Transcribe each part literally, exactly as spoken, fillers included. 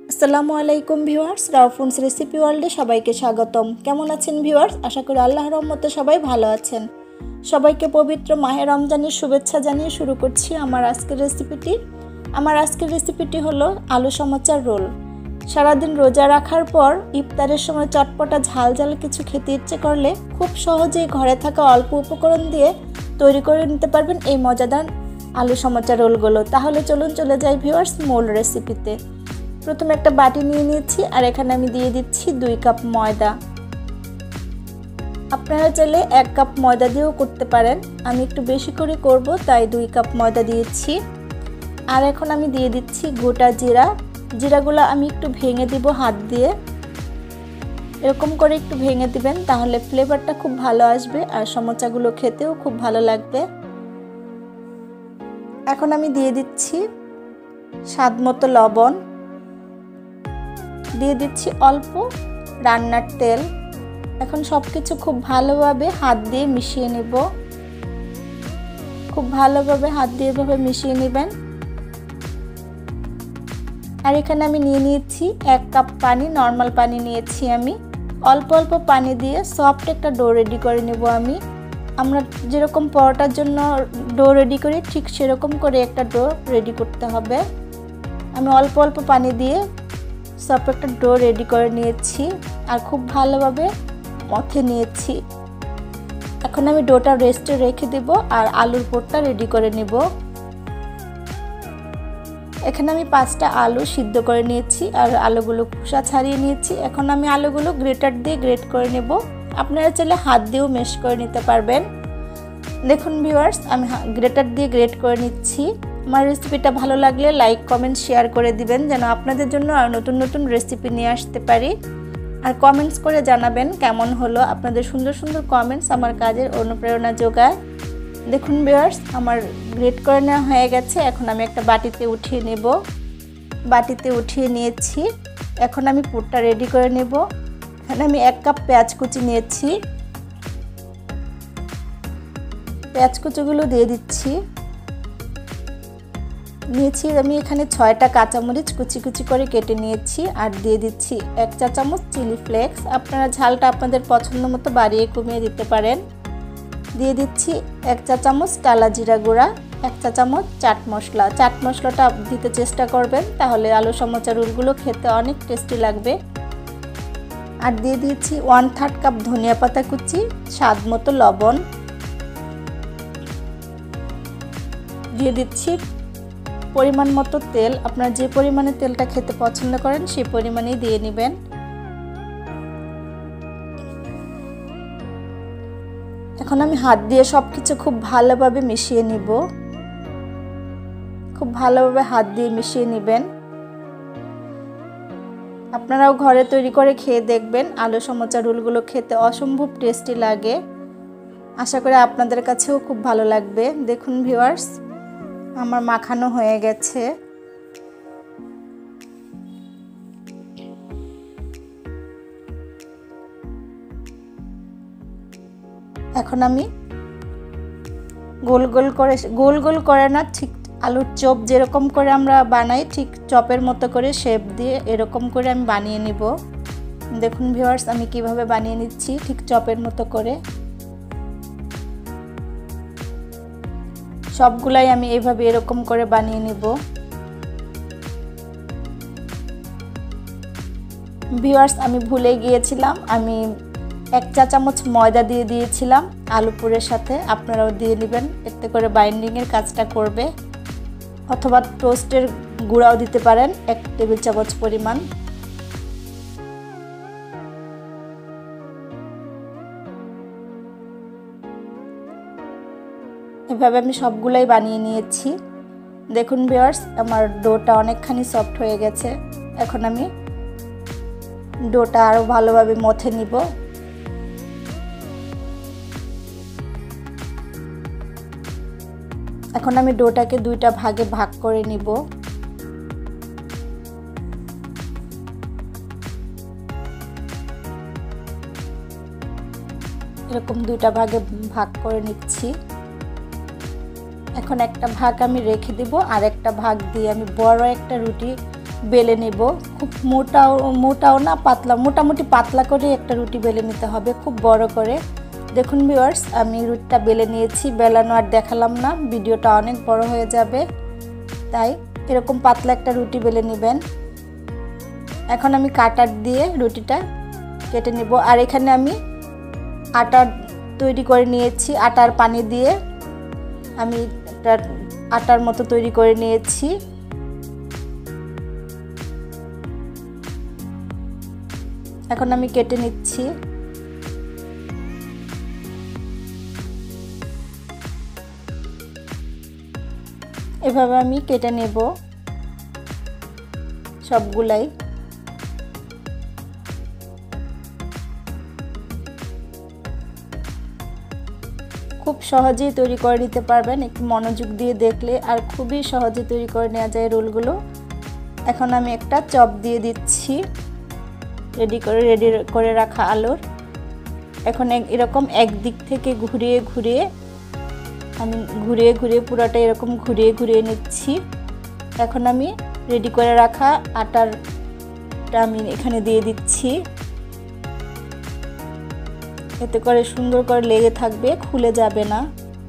আসসালামু আলাইকুম viewers, রাউফুন্স recipe ওয়ার্ল্ডে সবাইকে স্বাগতম। কেমন আছেন ভিউয়ার্স? আশা করি আল্লাহর রহমতে সবাই ভালো আছেন। সবাইকে পবিত্র মাহে রমজানের শুভেচ্ছা জানিয়ে শুরু করছি আমার আজকের রেসিপিটি। আমার আজকের রেসিপিটি হলো আলু সমোচার রোল। সারাদিন রোজা রাখার পর ইফতারের সময় চটপটা ঝাল ঝাল কিছু খেতে ইচ্ছে করলে খুব সহজেই ঘরে থাকা অল্প উপকরণ দিয়ে তৈরি করে নিতে পারবেন এই মজাদার আলু সমোচা রোলগুলো। তাহলে চলুন চলে যাই ভিউয়ার্স মূল রেসিপিতে। প্রথমে একটা বাটি নিয়ে নিয়েছি আর এখানে আমি দিয়ে দিচ্ছি দুই কাপ ময়দা। আপনারা চাইলে এক কাপ ময়দা দিয়েও করতে পারেন, আমি একটু বেশি করে করব তাই দুই কাপ ময়দা দিয়েছি। আর এখন আমি দিয়ে দিচ্ছি গোটা জিরা। জিরাগুলো আমি একটু ভেঙে দিব হাত দিয়ে, এরকম করে একটু ভেঙে দিবেন, তাহলে ফ্লেভারটা খুব ভালো আসবে আর সমোচাগুলো খেতেও খুব ভালো লাগবে। এখন আমি দিয়ে দিচ্ছি স্বাদ মতো লবণ, দিয়ে দিচ্ছি অল্প রান্নার তেল। এখন সব কিছু খুব ভালোভাবে হাত দিয়ে মিশিয়ে নেব। খুব ভালোভাবে হাত দিয়ে এভাবে মিশিয়ে নেবেন। আর এখানে আমি নিয়ে নিয়েছি এক কাপ পানি, নর্মাল পানি নিয়েছি আমি। অল্প অল্প পানি দিয়ে সফট একটা ডো রেডি করে নেব আমি। আমরা যেরকম পরোটার জন্য ডো রেডি করি ঠিক সেরকম করে একটা ডো রেডি করতে হবে। আমি অল্প অল্প পানি দিয়ে সফট একটা ডো রেডি করে নিয়েছি আর খুব ভালোভাবে মথে নিয়েছি। এখন আমি ডোটা রেস্টে রেখে দেব আর আলুর পুরটা রেডি করে নেব। এখানে আমি পাঁচটা আলু সিদ্ধ করে নিয়েছি আর আলুগুলো খোসা ছাড়িয়ে নিয়েছি। এখন আমি আলুগুলো গ্রেটার দিয়ে গ্রেট করে নেব। আপনারা চাইলে হাত দিয়েও ম্যাশ করে নিতে পারবেন। দেখুন ভিউয়ার্স, আমি গ্রেটার দিয়ে গ্রেট করে নিচ্ছি। আমার রেসিপিটা ভালো লাগলে লাইক কমেন্ট শেয়ার করে দিবেন, যেন আপনাদের জন্য আর নতুন নতুন রেসিপি নিয়ে আসতে পারি। আর কমেন্টস করে জানাবেন কেমন হলো। আপনাদের সুন্দর সুন্দর কমেন্টস আমার কাজের অনুপ্রেরণা যোগায়। দেখুন ভিউয়ার্স, আমার গ্রেট করে নেওয়া হয়ে গেছে। এখন আমি একটা বাটিতে উঠিয়ে নেব। বাটিতে উঠিয়ে নিয়েছি। এখন আমি পুরটা রেডি করে নেব। এখানে আমি এক কাপ পেঁয়াজ কুচি নিয়েছি। পেঁয়াজ কুচিগুলো দিয়ে দিচ্ছি। নিয়েছি আমি এখানে ছয়টা কাঁচামরিচ কুচি কুচি করে কেটে নিয়েছি আর দিয়ে দিচ্ছি এক চা চামচ চিলি ফ্লেক্স। আপনারা ঝালটা আপনাদের পছন্দ মতো বাড়িয়ে কমিয়ে দিতে পারেন। দিয়ে দিচ্ছি এক চা চামচ টালা জিরা গুঁড়া, এক চা চামচ চাট মশলা। চাট মশলাটা দিতে চেষ্টা করবেন, তাহলে আলু সমোচা রোলগুলো খেতে অনেক টেস্টি লাগবে। আর দিয়ে দিচ্ছি ওয়ান থার্ড কাপ ধনিয়া পাতা কুচি, স্বাদ মতো লবণ। দিয়ে দিচ্ছি পরিমাণ মতো তেল। আপনারা যে পরিমাণে তেলটা খেতে পছন্দ করেন সেই পরিমাণেই দিয়ে নেবেন। এখন আমি হাত দিয়ে সবকিছু খুব ভালোভাবে মিশিয়ে নিব। খুব ভালোভাবে হাত দিয়ে মিশিয়ে নেবেন। আপনারাও ঘরে তৈরি করে খেয়ে দেখবেন। আলু সমোচা রোলগুলো খেতে অসম্ভব টেস্টি লাগে। আশা করি আপনাদের কাছেও খুব ভালো লাগবে। দেখুন ভিউয়ার্স, আমার মাখানো হয়ে গেছে। এখন আমি গোল গোল করে, গোল গোল করে না, ঠিক আলুর চপ যেরকম করে আমরা বানাই ঠিক চপের মতো করে শেপ দিয়ে এরকম করে আমি বানিয়ে নিব। দেখুন ভিউয়ার্স, আমি কিভাবে বানিয়ে নিচ্ছি ঠিক চপের মতো করে। সবগুলাই আমি এইভাবে এরকম করে বানিয়ে নিব। ভিউয়ার্স, আমি ভুলে গিয়েছিলাম, আমি এক চা চামচ ময়দা দিয়ে দিয়েছিলাম আলু পুরের সাথে। আপনারাও দিয়ে নেবেন, এতে করে বাইন্ডিংয়ের কাজটা করবে। অথবা টোস্টের গুঁড়াও দিতে পারেন এক টেবিল চামচ পরিমাণ। এভাবে আমি সবগুলাই বানিয়ে নিয়েছি। দেখুন ভিউয়ার্স, আমার ডোটা অনেকখানি সফট হয়ে গেছে। এখন আমি ডোটা আরো ভালোভাবে মথে নিব। এখন আমি ডোটাকে দুইটা ভাগে ভাগ করে নিব। এরকম দুইটা ভাগে ভাগ করে নিচ্ছি। এখন একটা ভাগ আমি রেখে দিব আর একটা ভাগ দিয়ে আমি বড় একটা রুটি বেলে নেব। খুব মোটাও মোটাও না পাতলা, মোটামুটি পাতলা করে একটা রুটি বেলে নিতে হবে, খুব বড় করে। দেখুন ভিউয়ার্স, আমি রুটিটা বেলে নিয়েছি। বেলানো আর দেখালাম না, ভিডিওটা অনেক বড় হয়ে যাবে, তাই এরকম পাতলা একটা রুটি বেলে নেবেন। এখন আমি কাটার দিয়ে রুটিটা কেটে নেব। আর এখানে আমি আটা তৈরি করে নিয়েছি। আটার পানি দিয়ে আমি একটা আটার মতো তৈরি করে নিয়েছি। এখন আমি কেটে নিচ্ছি। এভাবে আমি কেটে নেব সবগুলাই। খুব সহজেই তৈরি করে নিতে পারবেন একটু মনোযোগ দিয়ে দেখলে, আর খুবই সহজে তৈরি করে নেওয়া যায় রোলগুলো। এখন আমি একটা চপ দিয়ে দিচ্ছি রেডি করে রেডি করে রাখা আলুর। এখন এরকম একদিক থেকে ঘুরিয়ে ঘুরিয়ে আমি ঘুরিয়ে ঘুরিয়ে পুরোটা এরকম ঘুরিয়ে ঘুরিয়ে নিচ্ছি। এখন আমি রেডি করে রাখা আটারটা আমি এখানে দিয়ে দিচ্ছি। এতে করে সুন্দর করে লেগে থাকবে, খুলে যাবে না।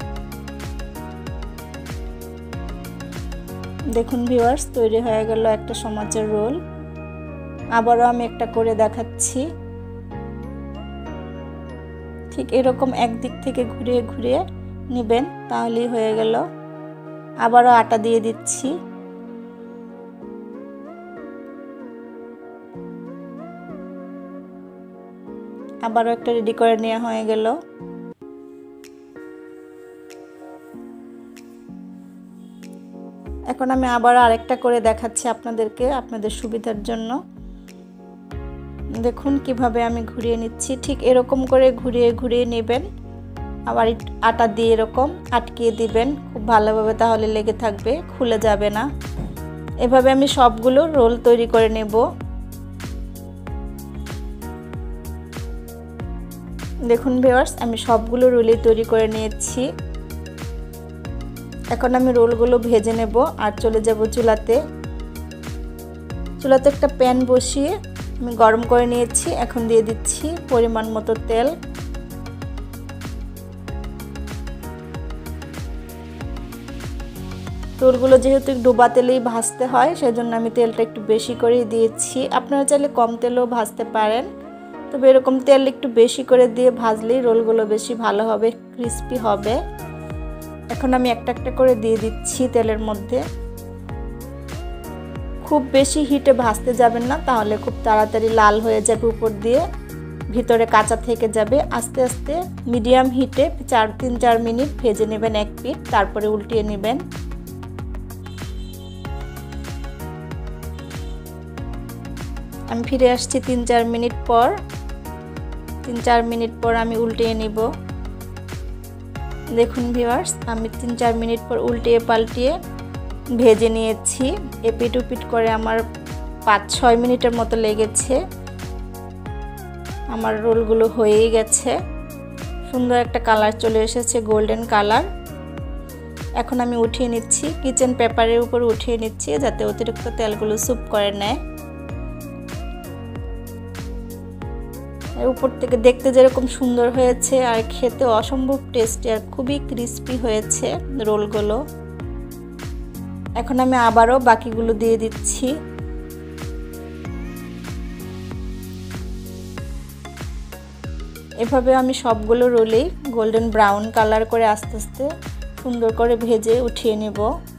দেখুন ভিউয়ার্স, তৈরি হয়ে গেল একটা সমাজের রোল। আবারও আমি একটা করে দেখাচ্ছি। ঠিক এরকম একদিক থেকে ঘুরিয়ে ঘুরিয়ে নেবেন, তাহলেই হয়ে গেল। আবারও আটা দিয়ে দিচ্ছি। আবারও একটা রেডি করে নেওয়া হয়ে গেল। এখন আমি আবার আরেকটা করে দেখাচ্ছি আপনাদেরকে, আপনাদের সুবিধার জন্য। দেখুন কিভাবে আমি ঘুরিয়ে নিচ্ছি। ঠিক এরকম করে ঘুরিয়ে ঘুরিয়ে নেবেন। আবার আটা দিয়ে এরকম আটকিয়ে দিবেন খুব ভালোভাবে, তাহলে লেগে থাকবে, খুলে যাবে না। এভাবে আমি সবগুলো রোল তৈরি করে নেব। দেখুন ভিউয়ার্স, আমি সবগুলো রোলই তৈরি করে নিয়েছি। এখন আমি রোলগুলো ভেজে নেব আর চলে যাব চুলাতে। চুলাতে একটা প্যান বসিয়ে আমি গরম করে নিয়েছি। এখন দিয়ে দিচ্ছি পরিমাণ মতো তেল। রোলগুলো যেহেতু ডোবা তেলেই ভাজতে হয়, সেজন্য আমি তেলটা একটু বেশি করেই দিয়েছি। আপনারা চাইলে কম তেলেও ভাজতে পারেন, তবে এরকম তেল একটু বেশি করে দিয়ে ভাজলেই রোলগুলো বেশি ভালো হবে, ক্রিস্পি হবে। এখন আমি একটা একটা করে দিয়ে দিচ্ছি তেলের মধ্যে। খুব বেশি হিটে ভাজতে যাবেন না, তাহলে খুব তাড়াতাড়ি লাল হয়ে যাবে উপর দিয়ে, ভিতরে কাঁচা থেকে যাবে। আস্তে আস্তে মিডিয়াম হিটে চার তিন চার মিনিট ভেজে নেবেন এক পিঠ, তারপরে উল্টিয়ে নেবেন। আমি ফিরে আসছি তিন চার মিনিট পর। তিন চার মিনিট পর আমি উল্টিয়ে নিব। দেখুন ভিউয়ার্স, আমি তিন চার মিনিট পর উল্টিয়ে পাল্টিয়ে ভেজে নিয়েছি। এপিট উপিট করে আমার পাঁচ ছয় মিনিটের মতো লেগেছে। আমার রোলগুলো হয়েই গেছে, সুন্দর একটা কালার চলে এসেছে, গোল্ডেন কালার। এখন আমি উঠিয়ে নিচ্ছি, কিচেন পেপারের উপর উঠিয়ে নিচ্ছি, যাতে অতিরিক্ত তেলগুলো স্যুপ করে নেয়। উপর থেকে দেখতে যেরকম সুন্দর হয়েছে, আর খেতে অসম্ভব টেস্টি আর খুবই ক্রিস্পি হয়েছে রোলগুলো। এখন আমি আবারও বাকিগুলো দিয়ে দিচ্ছি। এভাবে আমি সবগুলো রোলেই গোল্ডেন ব্রাউন কালার করে আস্তে আস্তে সুন্দর করে ভেজে উঠিয়ে নেব।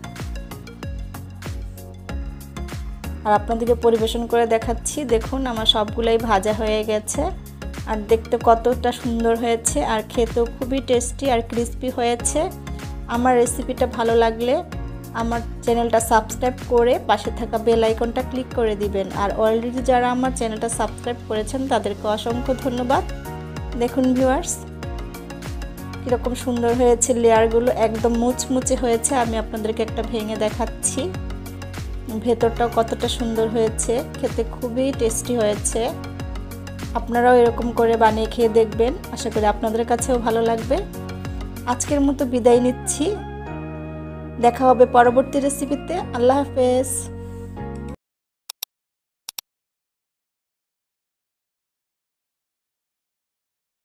আর আপনাদেরকে পরিবেশন করে দেখাচ্ছি। দেখুন আমার সবগুলাই ভাজা হয়ে গেছে, আর দেখতে কতটা সুন্দর হয়েছে, আর খেতেও খুবই টেস্টি আর ক্রিস্পি হয়েছে। আমার রেসিপিটা ভালো লাগলে আমার চ্যানেলটা সাবস্ক্রাইব করে পাশে থাকা বেল আইকনটা ক্লিক করে দিবেন। আর অলরেডি যারা আমার চ্যানেলটা সাবস্ক্রাইব করেছেন তাদেরকে অসংখ্য ধন্যবাদ। দেখুন ভিউয়ার্স কীরকম সুন্দর হয়েছে, লেয়ারগুলো একদম মুচমুচে হয়েছে। আমি আপনাদেরকে একটা ভেঙে দেখাচ্ছি, ভেতরটাও কতটা সুন্দর হয়েছে, খেতে খুবই টেস্টি হয়েছে। আপনারাও এরকম করে বানিয়ে খেয়ে দেখবেন, আশা করি আপনাদের কাছেও ভালো লাগবে। আজকের মতো বিদায় নিচ্ছি, দেখা হবে পরবর্তী রেসিপিতে। আল্লাহ হাফেজ।